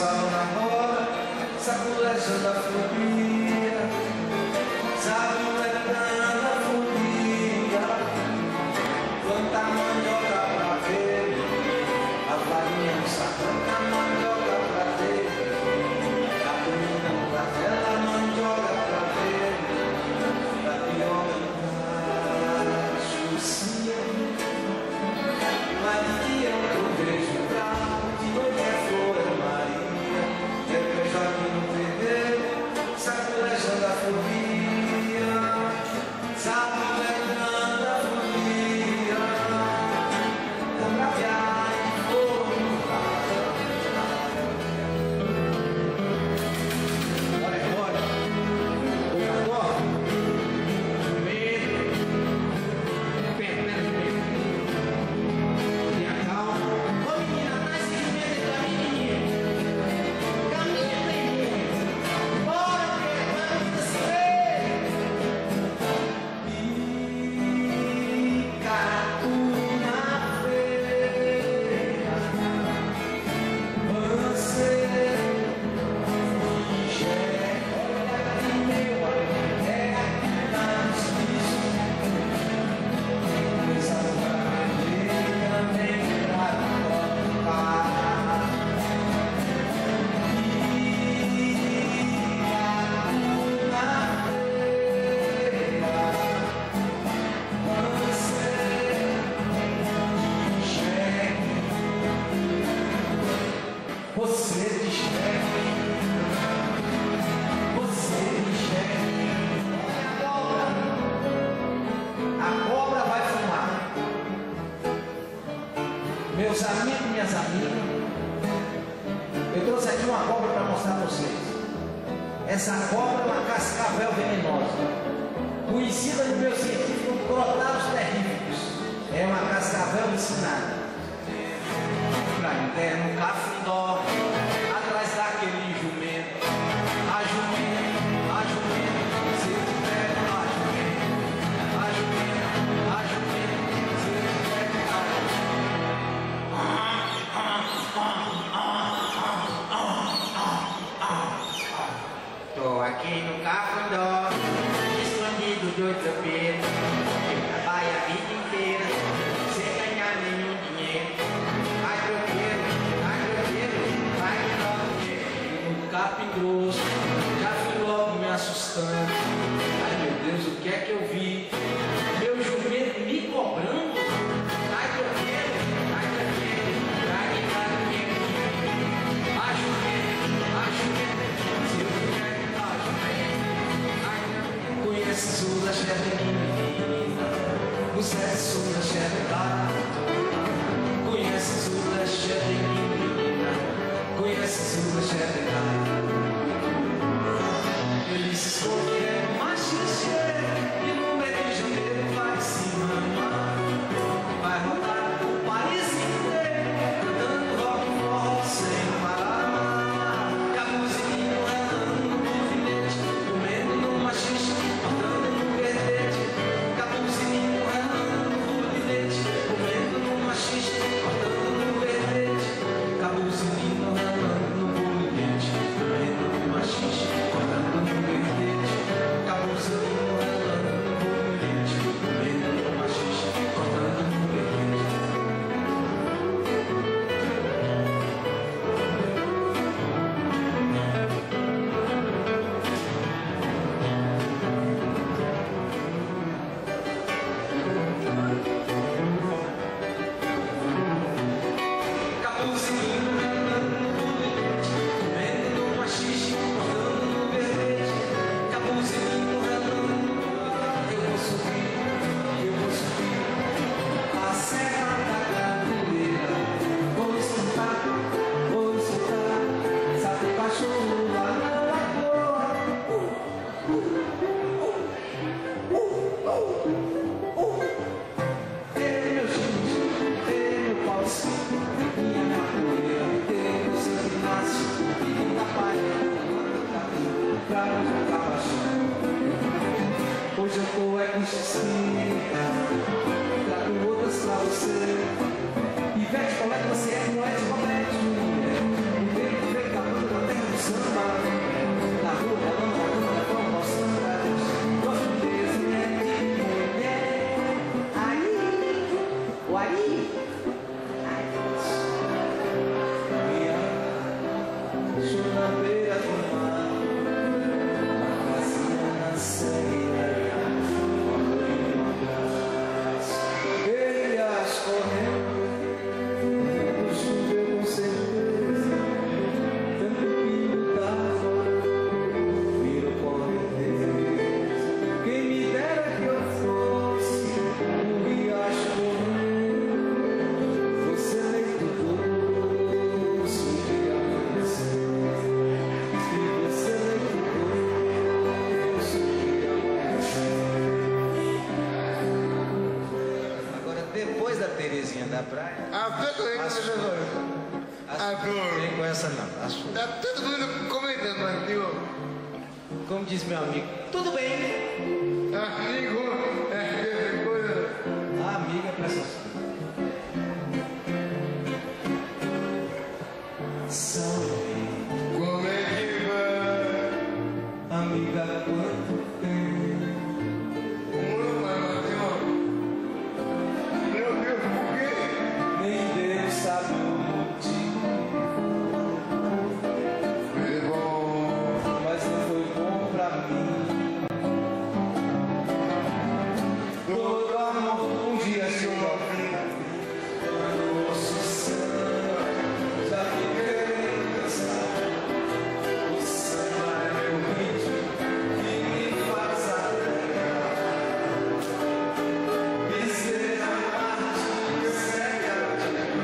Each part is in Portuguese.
sol na roda, saculejando a fobia, saculejando a fobia. Planta mandioca pra ver, a farinha no saco. Planta mandioca pra ver, a menina no café, a mandioca pra ver, a pioca no macho, sim. Maria, eu vejo de noite é flor, é Maria, é beijoque no vermelho, saculejando a fobia, saculejando a fobia, cambraviar em fogo no carro. Olha, o cantor, medo, perna de medo. Você enxerga, a cobra vai fumar. Meus amigos e minhas amigas, eu trouxe aqui uma cobra para mostrar a vocês. Essa cobra é uma cascavel venenosa, conhecida no meio científico como Crotalus terrificus. É uma cascavel ensinada. Pra interno cafundó, atrás daquele jumento, a jumento, se eu tiver a jumento, se eu tiver tô aqui no cafundó, escondido de outro peito, eu trabalho a vida inteira, sem ganhar nenhum dinheiro. Capim grosso, já fui logo me assustando. Ai meu Deus, o que é que eu vi? Meu jumento me cobrando. Ai que eu quero, ai que eu quero, ai que eu quero. A jumento, se eu tiver a jumento. Conhece Sula, chefe menina, você Sula, chefe da. Conhece Sula, chefe menina, conhece Sula, chefe da. Ele se escolheu, machiste, e no meio de janeiro vai se mamar. Vai rodar o país inteiro, cantando rock and roll sem parar. E a buzininha relando no bilhete, comendo no machiste, cortando no verdete. E a buzininha relando no bilhete, comendo no machiste, cortando no verdete. E a buzininha relando no bilhete, comendo no machiste, cortando no verdete. Hoje eu tô é com trago outras pra você. Ivete, como é que você é? Não é de comédia, mulher. O tempo vem calando. da praia. Adoro. Nem com essa não, a sua. Tá todo mundo comentando aqui, ó. Como diz meu amigo, tudo bem. Amigo, é coisa. A amiga é pra essas coisas. Como é que vai? Amiga, quanto tempo? Como vai, Mateus? Meu Deus, por quê? Nem Deus sabe o motivo. Foi bom. Mas não foi bom pra mim. Todo amor um dia chega ao fim. Quando ouço o samba, já fiquei cansado. O samba é meu ritmo que me faz alegrar. Bezerra Martins segue a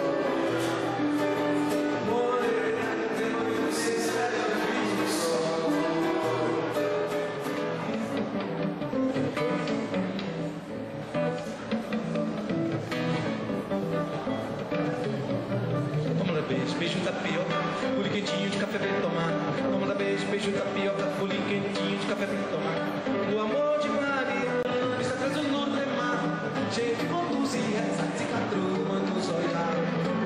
morena, depois se espera o vídeo só. Toma lá beijo, beijo tapioca, pule quentinho de café pra ele tomar. Toma lá beijo, beijo tapioca, pule quentinho de café pra ele tomar. O amor de Maria está atrás do mar, cheio de contos e rezas e quatro mantos olhar.